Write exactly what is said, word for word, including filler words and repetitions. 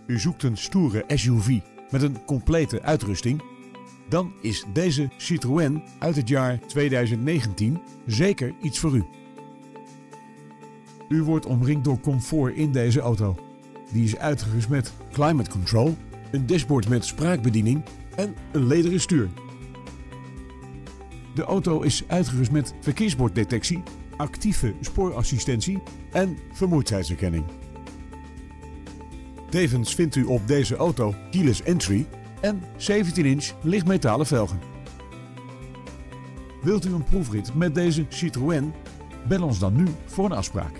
U zoekt een stoere S U V met een complete uitrusting? Dan is deze Citroën uit het jaar tweeduizend negentien zeker iets voor u. U wordt omringd door comfort in deze auto. Die is uitgerust met climate control, een dashboard met spraakbediening en een lederen stuur. De auto is uitgerust met verkeersborddetectie, actieve spoorassistentie en vermoeidheidsherkenning. Tevens vindt u op deze auto keyless entry en zeventien inch lichtmetalen velgen. Wilt u een proefrit met deze Citroën? Bel ons dan nu voor een afspraak.